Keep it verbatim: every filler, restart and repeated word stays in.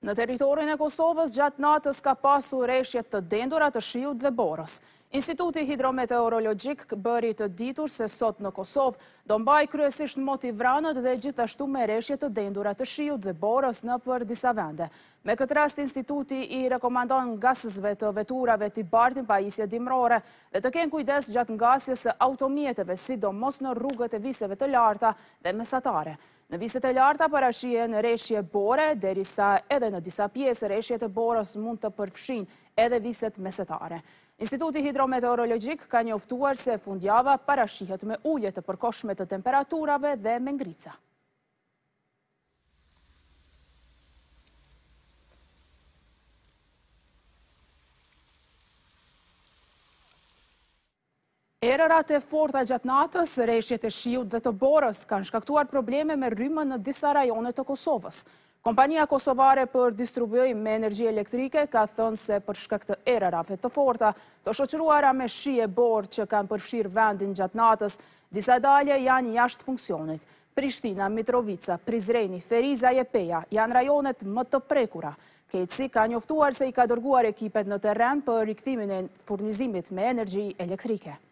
Në teritorin e Kosovës, gjatë natës ka pasur reshjet të dendura të shiut dhe borës. Instituti Hidrometeorologjik bëri të ditur se sot në Kosovë do mbaj kryesisht moti vranët dhe gjithashtu me reshjet të dendura të shiut dhe borës në për disa vende. Me këtë rast, instituti i rekomandon ngasësve të veturave t'i bartin pajisje dimrore dhe të kenë kujdes gjatë ngasjes së automjeteve, sidomos në rrugët e viseve të larta dhe mesatare. Në viset e larta parashihen reshje bore, derisa edhe në disa pjesë reshjet e borës mund të përfshin edhe viset mesetare. Instituti Hidrometeorologjik ka njoftuar se fundjava parashihet me ulje të përkohshme të temperaturave dhe me ngrica. Erërat e forta gjatë natës, reshjet e shiut dhe të borës kanë shkaktuar probleme me rrymën në disa rajone të Kosovës. Kompania Kosovare për distribuim me energji elektrike ka thënë se për shkak të erërave të forta, të shoqëruara me shi e borë që kanë përfshirë vendin gjatë natës, disa dalje janë jashtë funksionit. Prishtina, Mitrovica, Prizreni, Feriza e Peja janë rajonet më të prekura. Keci ka njoftuar se i ka dërguar ekipet në terren për rikthimin e furnizimit me energji elektrike.